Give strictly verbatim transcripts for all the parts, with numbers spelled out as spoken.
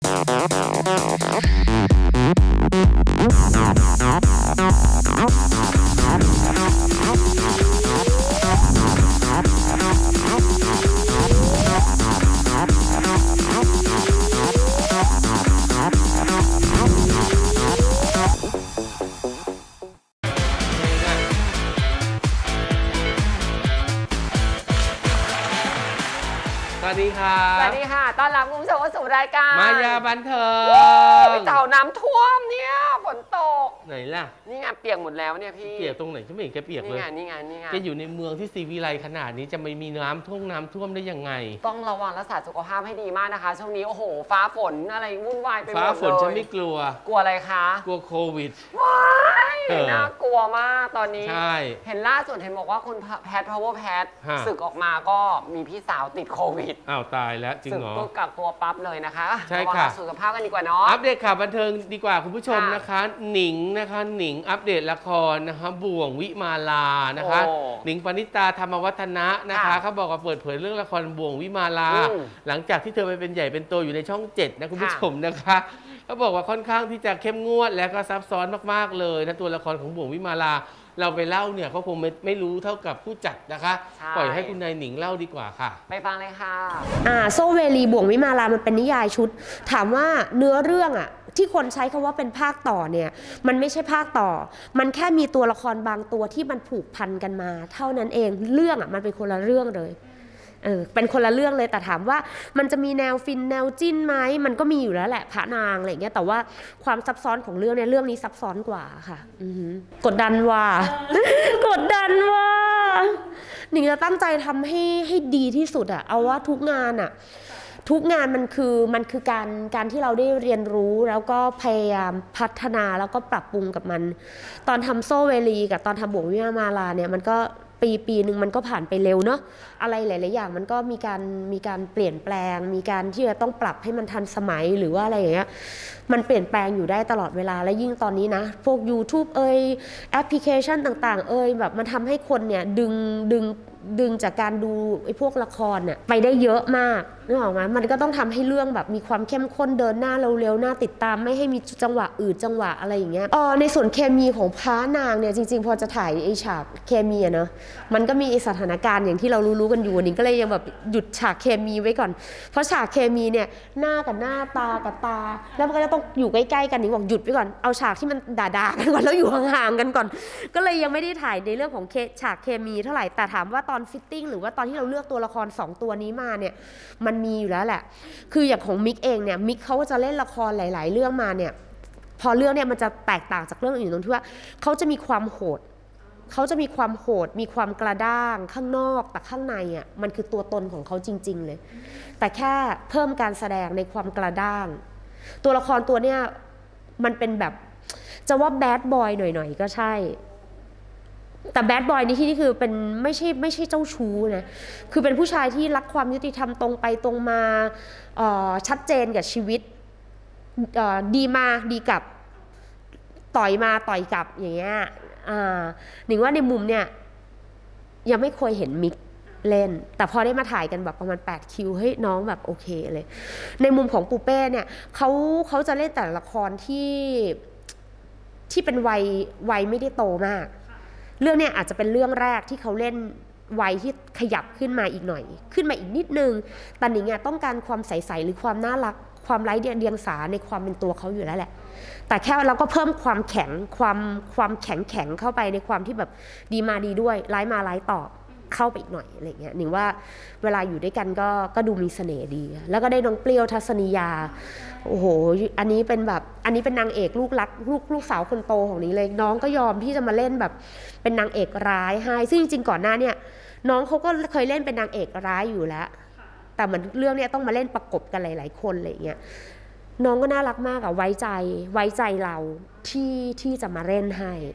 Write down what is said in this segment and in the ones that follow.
สวัสดีค่ะสวัสดีค่ะต้อนรับคุณผู้ชมเข้าสู่รายการมายาบันเทิงเต่าน้ำท่วมเนี่ยฝนตกไหนล่ะนี่ไงเปียกหมดแล้วเนี่ยพี่เปียกตรงไหนฉันไม่เห็นแกเปียกเลยนี่ไงนี่ไงนี่ไงแกอยู่ในเมืองที่ศรีวิไลขนาดนี้จะไม่มีน้ำท่วมน้ำท่วมได้ยังไงต้องระวังรักษาสุขภาพให้ดีมากนะคะช่วงนี้โอ้โหฟ้าฝนอะไรวุ่นวายไปหมดเลยฟ้าฝนฉันไม่กลัวกลัวอะไรคะกลัวโควิดว้ายน่ากลัวมากตอนนี้ใช่เห็นล่าสุดเห็นบอกว่าคุณแพท power แพทศึกออกมาก็มีพี่สาวติดโควิดอ้าวตายแล้วจริงเหรอศึกกักตัวปั๊บเลยนะคะใช่ค่ะสุขภาพกันดีกว่าเนาะอัปเดตข่าวบันเทิงดีกว่าคุณผู้ชมนะคะหนิงนะคะหนิงอัปเดตละครนะคะบ่วงวิมาลานะคะหนิงปณิตาธรรมวัฒนะนะคะเขาบอกว่าเปิดเผยเรื่องละครบ่วงวิมาลาหลังจากที่เธอไปเป็นใหญ่เป็นโตอยู่ในช่องเจ็ดนะคุณผู้ชมนะคะเขาบอกว่าค่อนข้างที่จะเข้มงวดและก็ซับซ้อนมากๆเลยนะตัวละครของบ่วงวิมาลาเราไปเล่าเนี่ยเขาคงไม่ไม่รู้เท่ากับผู้จัดนะคะปล่อยให้คุณนายหนิงเล่าดีกว่าค่ะไปฟังเลยค่ะอ่าโซเวลีบ่วงวิมาลามันเป็นนิยายชุดถามว่าเนื้อเรื่องอะที่คนใช้คำว่าเป็นภาคต่อเนี่ยมันไม่ใช่ภาคต่อมันแค่มีตัวละครบางตัวที่มันผูกพันกันมาเท่านั้นเองเรื่องอะมันเป็นคนละเรื่องเลยเออเป็นคนละเรื่องเลยแต่ถามว่ามันจะมีแนวฟินแนวจิ้นไหมมันก็มีอยู่แล้วแหละพระนางอะไรอย่างเงี้ยแต่ว่าความซับซ้อนของเรื่องเนี่ยเรื่องนี้ซับซ้อนกว่าค่ะกดดันว่ากดดันว่าหนิงจะตั้งใจทำให้ให้ดีที่สุดอะเอาว่าทุกงานอะทุกงานมันคือมันคือการการที่เราได้เรียนรู้แล้วก็พยายามพัฒนาแล้วก็ปรับปรุงกับมันตอนทำโซเวลีกับตอนทำบ่วงวิมาลาเนี่ยมันก็ปีปีหนึ่งมันก็ผ่านไปเร็วเนาะอะไรหลายๆอย่างมันก็มีการมีการเปลี่ยนแปลงมีการที่จะต้องปรับให้มันทันสมัยหรือว่าอะไรอย่างเงี้ยมันเปลี่ยนแปลงอยู่ได้ตลอดเวลาและยิ่งตอนนี้นะพวก YouTube เอ่ยแอปพลิเคชันต่างๆเอ่ยแบบมันทำให้คนเนี่ยดึงดึงดึงจากการดูไอ้พวกละครเนี่ยไปได้เยอะมากนึกออกไหมมันก็ต้องทำให้เรื่องแบบมีความเข้มข้นเดินหน้าเร็วๆหน้าติดตามไม่ให้มีจังหวะอืดจังหวะอะไรอย่างเงี้ยอ๋อในส่วนเคมีของพระนางเนี่ยจริงๆพอจะถ่ายไอ้ฉากเคมีอะเนาะมันก็มีสถานการณ์อย่างที่เรารู้ๆกันอยู่นี่ก็เลยยังแบบหยุดฉากเคมีไว้ก่อนเพราะฉากเคมีเนี่ยหน้ากับหน้าตากับตาแล้วมันก็จะต้องอยู่ใกล้ๆกันนี่บอกหยุดไว้ก่อนเอาฉากที่มันด่าๆกันก่อนแล้วอยู่ห่างๆกันก่อนก็เลยยังไม่ได้ถ่ายในเรื่องของฉากเคมีเท่าไหร่แต่ถามว่าตอนฟิตติ้งหรือว่าตอนที่เราเลือกตัวละครสองตัวนี้มาเนี่ยมันมีอยู่แล้วแหละคืออย่างของมิกเองเนี่ยมิกเขาจะเล่นละครหลายๆเรื่องมาเนี่ยพอเรื่องเนี่ยมันจะแตกต่างจากเรื่องอื่นตรงที่ว่าเขาจะมีความโหดเขาจะมีความโหดมีความกระด้างข้างนอกแต่ข้างในอ่ะมันคือตัวตนของเขาจริงๆเลยแต่แค่เพิ่มการแสดงในความกระด้างตัวละครตัวเนี้ยมันเป็นแบบจะว่าแบดบอยหน่อยๆก็ใช่แต่แบดบอยในที่นี่คือเป็นไม่ใช่ไม่ใช่เจ้าชู้นะคือเป็นผู้ชายที่รักความยุติธรรมตรงไปตรงมาชัดเจนกับชีวิตดีมาดีกับต่อยมาต่อยกลับอย่างเงี้ยหนิงว่าในมุมเนี่ยยังไม่เคยเห็นมิกเล่นแต่พอได้มาถ่ายกันแบบประมาณแปดคิวเฮ้ยน้องแบบโอเคเลยในมุมของปูเป้เนี่ยเขาเขาจะเล่นแต่ละครที่ที่เป็นวัยวัยไม่ได้โตมากเรื่องเนี้ยอาจจะเป็นเรื่องแรกที่เขาเล่นวัยที่ขยับขึ้นมาอีกหน่อยขึ้นมาอีกนิดนึงแต่หนิงอะต้องการความใสๆหรือความน่ารักความไร้เดียงสาในความเป็นตัวเขาอยู่แล้วแหละแต่แค่เราก็เพิ่มความแข็งความความแข็งแข็งเข้าไปในความที่แบบดีมาดีด้วยร้ายมาร้ายตอบเข้าไปอีกหน่อยอะไรเงี้ยหนิงว่าเวลาอยู่ด้วยกันก็ก็ดูมีเสน่ห์ดีแล้วก็ได้น้องเปรี้ยวทัศนียาโอ้โหอันนี้เป็นแบบอันนี้เป็นนางเอกลูกรักลูกลูกสาวคนโตของนี้เลยน้องก็ยอมที่จะมาเล่นแบบเป็นนางเอกร้ายให้ซึ่งจริงๆก่อนหน้าเนี่ยน้องเขาก็เคยเล่นเป็นนางเอกร้ายอยู่แล้วแต่เหมือนเรื่องเนี้ยต้องมาเล่นประกบกันหลายๆคนอะไรเงี้ยน้องก็น่ารักมากอะไว้ใจไว้ใจเราที่ที่จะมาเล่นให้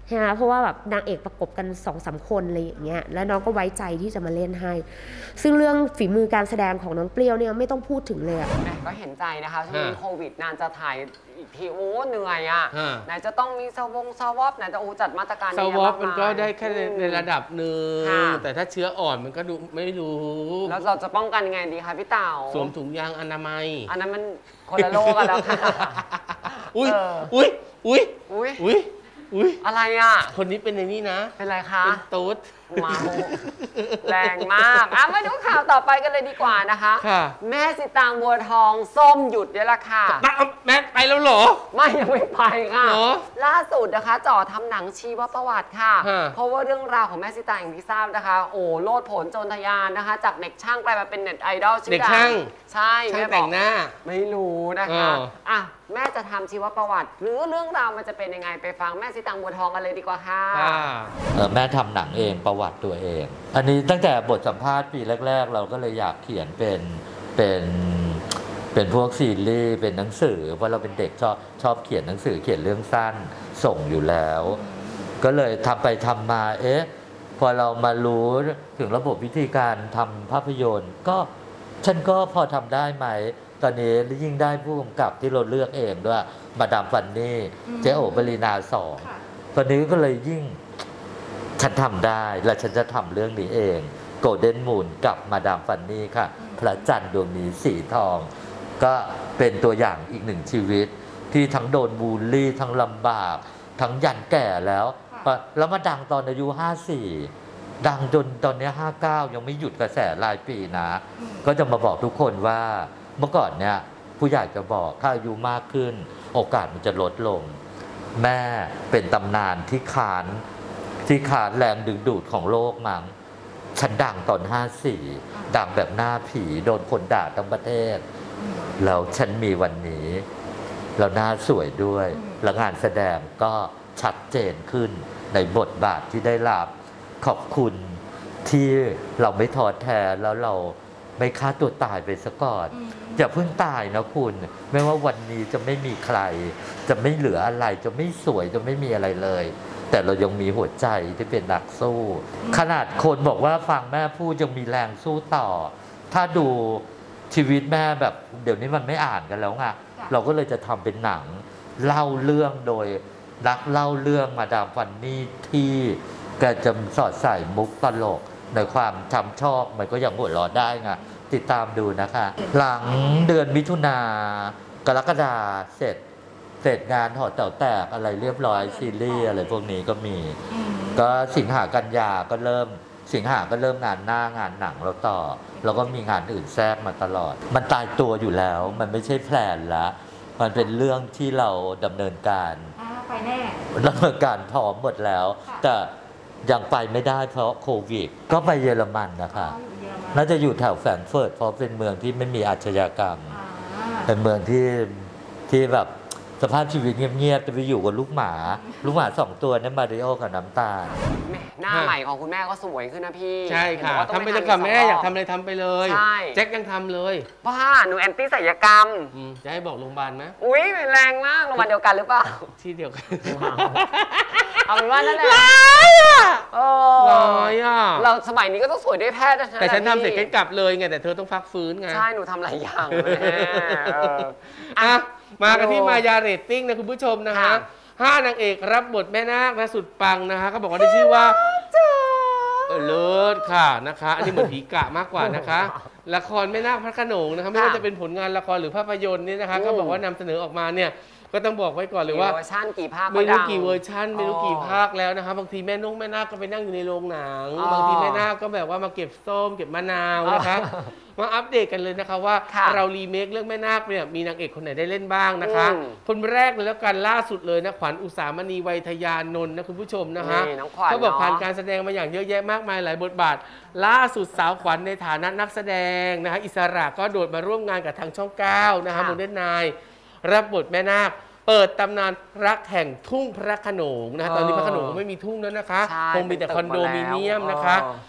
ใช่ไหมเพราะว่าแบบนางเอกประกบกันสองสามคนอะไรอย่างเงี้ยแล้วน้องก็ไว้ใจที่จะมาเล่นให้ซึ่งเรื่องฝีมือการแสดงของน้องเปรี้ยวเนี่ยไม่ต้องพูดถึงเลยอะแม่ก็เห็นใจนะคะช่วงนี้โควิดนานจะถ่ายอีกทีโอ้เหนื่อยอ่ะฮะไหนจะต้องมีสวงสวอปไหนจะโอ้จัดมาตรการสเยอะวอปมากมันก็ได้แค่ในในระดับหนึ่งค่ะแต่ถ้าเชื้ออ่อนมันก็ดูไม่รู้แล้วเราจะป้องกันยังไงดีคะพี่เต่าสวมถุงยางอนามัยอันนั้นมันคนละโลกกันแล้วค่ะอุ้ยเอออุ้ยอุ้ยอุ้ยอุ้ยอุ้ยอะไรอ่ะคนนี้เป็นในนี่นะเป็นไรคะเป็นตุ๊ดเมาแรงมากอ่ะมาดูข่าวต่อไปกันเลยดีกว่านะคะค่ะแม่สิตางบัวทองส้มหยุดเนี่ยแหละค่ะตามแม่ไปแล้วเหรอไม่ยังไม่ไปค่ะเหรอล่าสุดนะคะจ่อทำหนังชีวประวัติค่ะฮะเพราะว่าเรื่องราวของแม่สิตางอย่างที่ทราบนะคะ โอ้โลดโผนโจรทะยานนะคะ จากเด็กช่างกลายมาเป็นเน็ตไอดอลชื่อเด็กดัช่างใช่ช่างแม่บแต่อกงหน้าไม่รู้นะคะเอออ่ะแม่จะทำชีวประวัติ หรือเรื่องราวมันจะเป็นยังไงไปฟังแม่สิตางบัวทองกันเลยดีกว่าค่ะค่ะเอ่อแม่ทำหนังเองประวัติตัวเอง อันนี้ตั้งแต่บทสัมภาษณ์ปีแรก ๆ เราก็เลยอยากเขียนเป็นเป็นเป็นพวกซีรีส์เป็นหนังสือเพราะเราเป็นเด็กชอบชอบเขียนหนังสือเขียนเรื่องสั้นส่งอยู่แล้ว ก็เลยทำไปทำมาเอ๊ะพอเรามารู้ถึงระบบวิธีการทำภาพยนตร์ ก็ฉันก็พอทำได้ไหม ตอนนี้ยิ่งได้ผู้กำกับที่เราเลือกเองด้วยมาดามฟันนี่เจ๊โอปรีนาสองตอนนี้ก็เลยยิ่ง ฉันทำได้และฉันจะทำเรื่องนี้เองโกลเด้นมูนกับมาดามฟันนี่ค่ะ พระจันทร์ดวงนี้สีทอง ก็เป็นตัวอย่างอีกหนึ่งชีวิต ที่ทั้งโดนบูลลี่ ทั้งลำบาก ทั้งยันแก่แล้ว แล้วมาดังตอนอายุห้าสิบสี่ดังจนตอนนี้ห้าสิบเก้ายังไม่หยุดกระแสรายปีนะ ก็จะมาบอกทุกคนว่าเมื่อก่อนเนี่ยผู้ใหญ่จะบอกถ้าอายุมากขึ้น โอกาสมันจะลดลง แม่เป็นตำนานที่ขานที่ขาดแรงดึงดูดของโลกมั้งฉันดังตอนห้าสี่ดังแบบหน้าผีโดนคนด่าทั้งประเทศ แล้วฉันมีวันนี้ แล้วหน้าสวยด้วย แล้วงานแสดงก็ชัดเจนขึ้นในบทบาทที่ได้รับขอบคุณที่เราไม่ท้อแท้แล้วเราไม่ฆ่าตัวตายไปซะก่อนอย่าเพิ่งตายนะคุณไม่ว่าวันนี้จะไม่มีใคร จะไม่เหลืออะไรจะไม่สวยจะไม่มีอะไรเลย แต่เรายังมีหัวใจที่เป็นนักสู้ ขนาดคนบอกว่าฟังแม่พูดยังมีแรงสู้ต่อ ถ้าดูชีวิตแม่แบบเดี๋ยวนี้มันไม่อ่านกันแล้วไงเราก็เลยจะทำเป็นหนังเล่าเรื่องโดยนักเล่าเรื่องมาดามฟันนี่ที่แกจะสอดใส่มุกตลกในความจำชอบมันก็ยังหัวเราะได้ไงติดตามดูนะคะ หลังเดือนมิถุนากรกฎาเสร็จเสร็จงานหอเต่าแตกอะไรเรียบร้อยซีรีส์อะไรพวกนี้ก็มี ก็สิงหากันยาก็เริ่มสิงหาก็เริ่มงานหน้างานหนังเราต่อ แล้วก็มีงานอื่นแทรกมาตลอด มันตายตัวอยู่แล้วมันไม่ใช่แพลนละมันเป็นเรื่องที่เราดำเนินการไปแน่ดำเนินการพร้อมหมดแล้ว แต่ยังไปไม่ได้เพราะโควิด ก็ไปเยอรมันนะคะน่าจะอยู่แถวแฟรงก์เฟิร์ตเพราะเป็นเมืองที่ไม่มีอาชญากรรม เป็นเมืองที่ที่แบบสภาพชีวิตเงียบๆจะไปอยู่กับลูกหมา ลูกหมาสองตัวนี่มาริโอกับน้ำตาลแม่หน้าใหม่ของคุณแม่ก็สวยขึ้นนะพี่ใช่ค่ะเห็นบอกว่าทำไปต้เถองอะปค่ะแม่ทำอยากสงรบทำอะไรทำไปเลยใช่แจ็คยังทำเลยบ้าหนูแอนตี้ศัลยกรรมอืมจะให้บอกโรงพยาบาลไหมอุ้ยแรงมากโรงพยาบาลเดียวกันหรือเปล่าที่เดียวกันเอาเป็นว่านั่นแหละร้ายอ่ะเออร้ายอ่ะเราสมัยนี้ก็ต้องสวยด้วยแพทย์แต่ฉันทำเสร็จพี่ก็กลับเลยไงแต่เธอต้องพักฟื้นไงใช่ หนูทำหลายอย่างแม่เอออ่ะมากันที่โอ้มายาเรตติ้งนะคุณผู้ชมนะฮะค่ะห้านางเอกรับบทแม่นาคนะสุดปังนะคะก็บอกว่าได้ชื่อว่าเออเลิศค่ะนะคะอันนี้เหมือนผีกะมากกว่านะคะ ละครแม่นาคพระโขนงนะคะไม่ว่าจะเป็นผลงานละครหรือภาพยนตร์เนี่ยนะคะก็บอกว่านำเสนอออกมาเนี่ยก็ต้องบอกไว้ก่อนเลยว่าเวอร์ชันกี่ภาคไม่รู้ดังกี่เวอร์ชันไม่รู้กี่ภาคแล้วนะคะบางทีแม่นุ่งแม่นาคก็ไปนั่งอยู่ในโรงหนังอ๋อบางทีแม่นาคก็แบบว่ามาเก็บส้มเก็บมะนาวนะคะ มาอัปเดตกันเลยนะคะว่าค่ะเรารีเมคเรื่องแม่นาคเนี่ยมีนางเอกคนไหนได้เล่นบ้างนะคะอืมคนแรกเลยแล้วกันล่าสุดเลยนะขวัญอุสามณีไวยทยานนท์นะคุณผู้ชมนะคะนี่น้องขวัญเขาบอกเนาะผ่านการแสดงมาอย่างเยอะแยะมากมายหลายบทบาท ล่าสุดสาวขวัญในฐานะนักแสดงนะคะอิสระก็โดดมาร่วมงานกับทางช่องเก้านะคะโมเดิร์นไนน์รับบทแม่นาคเปิดตำนานรักแห่งทุ่งพระโขนงนะคะตอนนี้พระโขนงไม่มีทุ่งแล้วนะคะใช่คงมีแต่คอนโดมิเนียมนะคะเออ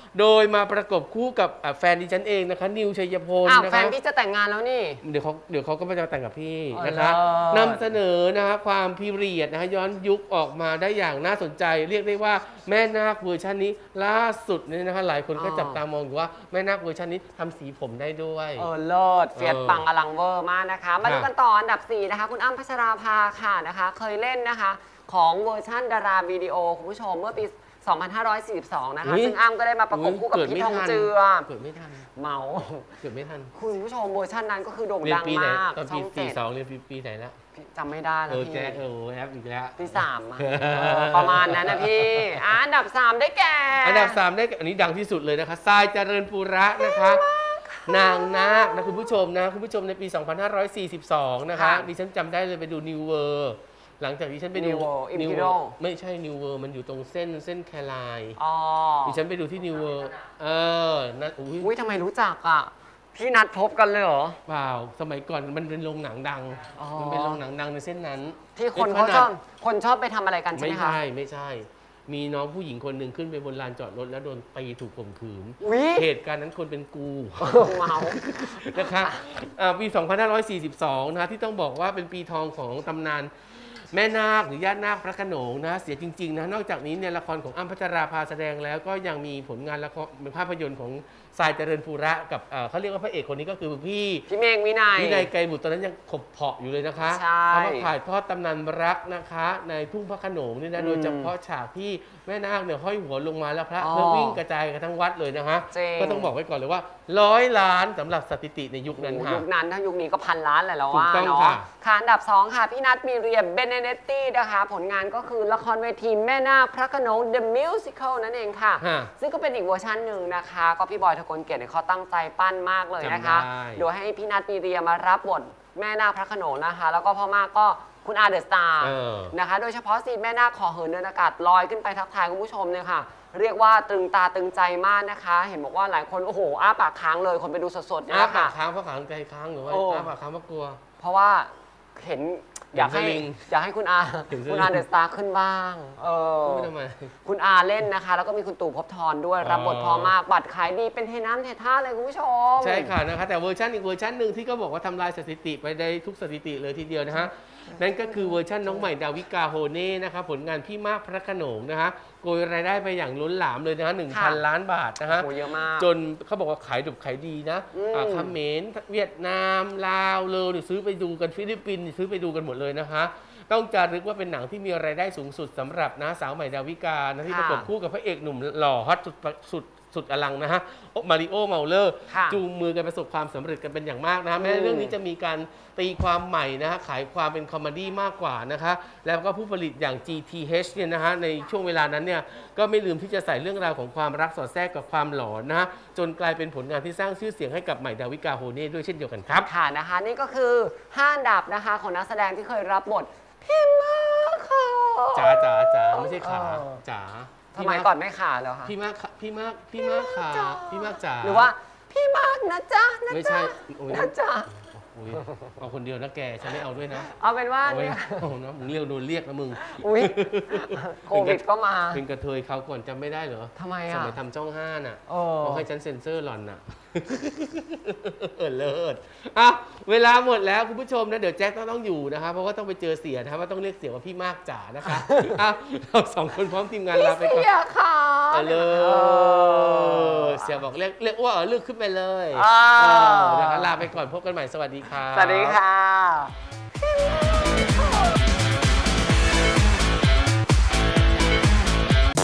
โดยมาประกบคู่กับอ่ะแฟนดิฉันเองนะคะนิวชัยพลอ้าวนะแฟคะนพี่จะแต่งงานแล้วนี่เดี๋ยวเขาเดี๋ยวเขาก็มาจะแต่งกับพี่อ๋อนะคะเลิศนำเสนอนะคะความพีเรียดนะคะย้อนยุคออกมาได้อย่างน่าสนใจ เรียกได้ว่าแม่นาคเวอร์ชันนี้ล่าสุดเนี่ยนะคะหลายคนก็จับตามองอยู่ว่าแม่นาคเวอร์ชันนี้ทำสีผมได้ด้วยเออเลิศเฟียสเออปังอลังเวอร์มากนะคะ มาดูค่ะกันต่ออันดับสี่นะคะคุณอ้ำพัชราภาค่ะนะคะ เคยเล่นนะคะของเวอร์ชั่นดาราวิดีโอคุณผู้ชมเมื่อปี สองพันห้าร้อยสี่สิบสอง นะคะ ซึ่งอ้ำก็ได้มาประกบคู่กับเกิดพี่ไม่ทองทันเจือเกิดไม่ทันเมาเกิดไม่ทันคุณผู้ชมเวอร์ชันนั้นก็คือโด่งเรียนดังปีไหนมากตอนช่ปีองสี่เจ็ดสองเรียนปีปีไหนแล้วจำไม่ได้แล้เอวอพี่แจ๊คเออแอปอีกแล้วปีสามอะเออประมาณนั้นนะพี่อ่ะอันดับสามได้แก่อันดับสามได้อันนี้ดังที่สุดเลยนะคะทรายเจริญปุระนะคะ นางนาคนะคุณผู้ชมนะคุณผู้ชมในปี สองพันห้าร้อยสี่สิบสอง นะคะค่ะดิฉันจำได้เลยไปดู New World หลังจากที่ฉันไปดู New World New Imperial World ไม่ใช่ New World มันอยู่ตรงเส้นเส้นแคลายอ๋อดิฉันไปดูที่ New World เออนั่นอุ้ยอุ้ยทำไมรู้จักอ่ะ พี่นัดพบกันเลยเหรอเปล่าสมัยก่อนมันเป็นโรงหนังดังอ๋อมันเป็นโรงหนังดังในเส้นนั้นที่คนขเขานาดชอบคนชอบไปทำอะไรกันใช่ไม่ไหมคะใช่ไม่ใช่ มีน้องผู้หญิงคนหนึ่งขึ้นไปบนลานจอดรถแล้วโดนตีถูกข่มขืนวิเหตุการณ์นั้นคนเป็นกูเมานะคะอ่าปี สองพันห้าร้อยสี่สิบสอง นะที่ต้องบอกว่าเป็นปีทองของตำนานแม่นาคหรือญาตินาคพระโขนงนะเสียจริงๆนะนอกจากนี้เนี่ยละครของอ้ำพัชราภาแสดงแล้วก็ยังมีผลงานละครเป็นภาพยนตร์ของทรายเจริญปุระกับเอ่อเขาเรียกว่าพระเอกคนนี้ก็คือพี่พี่เมงวินัยวินัยไกรบุตรตอนนั้นยังขบเพาะอยู่เลยนะคะใช่เขามาถ่ายทอดตำนานรักนะคะ ในทุ่งพระโขนงนี่นะอืมโดยเฉพาะฉากที่แม่นาคเนี่ยห้อยหัวลงมาแล้วพระอ๋อเพื่อวิ่งกระจายกันทั้งวัดเลยนะคะจริงก็ต้องบอกไว้ก่อนเลยว่าร้อยล้านสำหรับสถิติในยุคนั้นโอ้โหค่ะยุคนั้นถ้ายุคนี้ก็พันล้านแหละแล้วถูว่ากต้องเนาะค่ะค่ะอันดับสองค่ะ พี่นัทมีเรียมเบเนเนตตี้นะคะ ผลงานก็คือละครเวทีแม่นาคพระโขนง The Musical นั่นเองค่ะฮะซึ่งก็เป็นอีกเวอร์ชันหนึ่งนะคะ ก็พี่บอยทะกลเกียรติเนี่ยเขาตั้งใจปั้นมากเลยนะคะจำได้โดยให้พี่นัทมีเรียมารับบทแม่นาคพระโขนงนะคะ แล้วก็พ่อมากก็คุณอาเดอะสตาร์เออนะคะ โดยเฉพาะซีนแม่นาคขอเหินเดินอากาศลอยขึ้นไปทักทายคุณผู้ชมเนี่ยค่ะ เรียกว่าตรึงตาตรึงใจมากนะคะ เห็นบอกว่าหลายคนโอ้โหอ้าปากค้างเลยคนไปดูสดๆเนี่ยอ้านะปาค่ะกค้างเพราะขาใจค้างหรือว่าโอ้อ้าปากค้างเพราะกลัวเพราะว่าเห็นอยากให้เห็นสลิงอยากให้คุณอาเห็นสลิงคุณอาเดอะสตาร์ขึ้นบ้างเออไม่ทำไมคุณอาเล่นนะคะ แล้วก็มีคุณตู่ภพบทรด้วยอ๋อรับบทพอมากบัตรขายดีเป็นเทน้ำเทท่าเลยคุณผู้ชมใช่ค่ะนะคะแต่เวอร์ชันอีกเวอร์ชันหนึ่งที่ก็บอกว่าทำลายสถิติไปได้ทุกสถิติเลยทีเดียวนะฮะนั่นก็คือเวอร์ชันน้องใหม่ดาวิกาโฮเน่นะคะผลงานพี่มากพระโขนงนะคะโกยรายได้ไปอย่างล้นหลามเลยนะฮะหนึ่งพันค่ะล้านบาทนะฮะโหเยอะมากจนเขาบอกว่าขายดุบขายดีนะอืมอ่าเขมรเวียดนามลาวเลยเนี่ยซื้อไปดูกันฟิลิปปินส์ซื้อไปดูกันหมดเลยนะคะ ต้องจารึกว่าเป็นหนังที่มีรายได้สูงสุดสำหรับนะสาวใหม่ดาวิกานะที่ประกบคู่กับพระเอกหนุ่มหล่อฮอตสุดสุดสุดอลังนะฮะโอมาริโอเมาเลอร์ค่ะจูงมือกันประสบความสำเร็จกันเป็นอย่างมากนะฮะแม้เรื่องนี้จะมีการตีความใหม่นะฮะขายความเป็นคอมเมดี้มากกว่านะคะแล้วก็ผู้ผลิตอย่าง จี ที เอช เนี่ยนะฮะในช่วงเวลานั้นเนี่ยก็ไม่ลืมที่จะใส่เรื่องราวของความรักสอดแทรกกับความหลอนนะฮะจนกลายเป็นผลงานที่สร้างชื่อเสียงให้กับใหม่ดาวิกาโฮเน่ด้วยเช่นเดียวกันครับค่ะนะคะ นี่ก็คือห้าอันดับนะคะของนักแสดงที่เคยรับบทพี่มากค่ะจ๋าจ๋าจ๋าไม่ใช่ขาเออจ๋าทำไมก่อนไม่ขาเหรอคะพี่มากขาพี่มากพี่มากขาพี่มากจ๋าหรือว่าพี่มากนะจ๊ะนะไม่จ๊ะใช่โอ้ยนะจ๊ะอุ๊ยเอาคนเดียวนะแกฉันไม่เอาด้วยนะเอาเป็นว่าเอาไว้เนี่ยเอานะมึงเรียกโดนเรียกนะมึงอุ้ยโควิดก็มาเป็นกระเทยเขาวก่อนจำไม่ได้เหรอทำไมสอ่ะมัยทำช่องห้าน่ะโอ้เขาให้ฉันเซ็นเซอร์หล่อนน่ะ เออเลิศอ่ะเวลาหมดแล้วคุณผู้ชมนะเดี๋ยวแจ็คต้องต้องอยู่นะคะเพราะว่าต้องไปเจอเสียนะคะว่าต้องเรียกเสียว่าพี่มากจ๋านะคะอ่ะเราสองคนพร้อมทีมงานลาไปก่อนเสียค่ะเออเลิเออศเสียบอกเรียกเรียกว่าเออเลือกขึ้นไปเลยอ่าเออนะคะลาไปก่อนพบกันใหม่สวัสดีค่ะสวัสดีค่ะ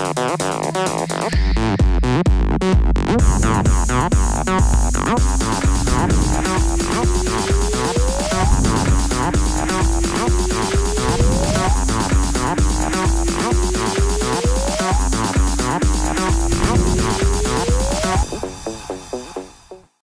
We'll be right back.